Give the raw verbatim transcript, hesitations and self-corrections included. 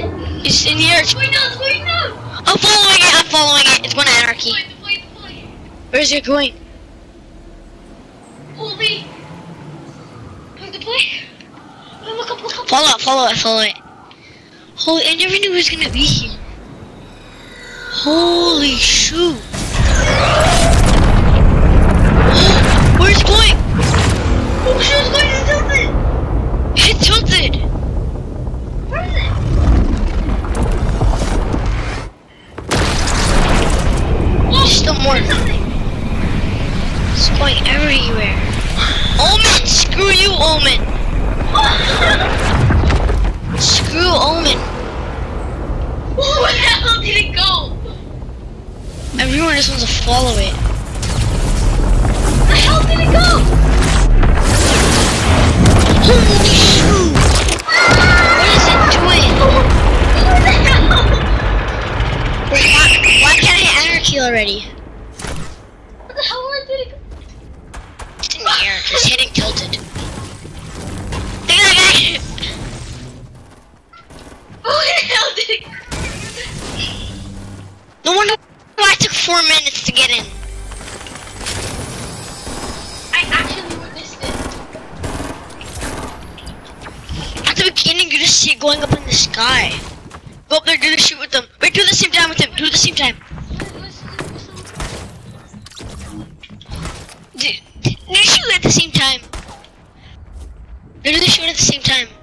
It's in here. It's going down, it's going down. I'm following it, I'm following it. It's going to anarchy. Deploy, deploy, deploy. Where's it going? Hold me. Please deploy. Oh, look up, look up. Follow it, follow it, follow it. Holy, I never knew it was gonna be here. Holy shoot. Where's it going? Oh, shit, it's going to tilted. It tilted. Where is it? There's still more. There's something. It's going everywhere. Omen, screw you, Omen. Screw Omen. Where the hell did it go? Everyone just wants to follow it. Where the hell did it go? Holy shoot! What is it doing? Where the hell? Why, why can't I hit anarchy already? Where the hell where did it go? It's in the air. It's hitting tilted. Look at that guy! Where the hell did it go? No wonder why it took four minutes to get in. I actually witnessed it. At the beginning, you just see it going up in the sky. Go up there, do the shoot with them. Wait, do the same time with him. Do the same time. Do, do the shoot at the same time. Do the shoot at the same time.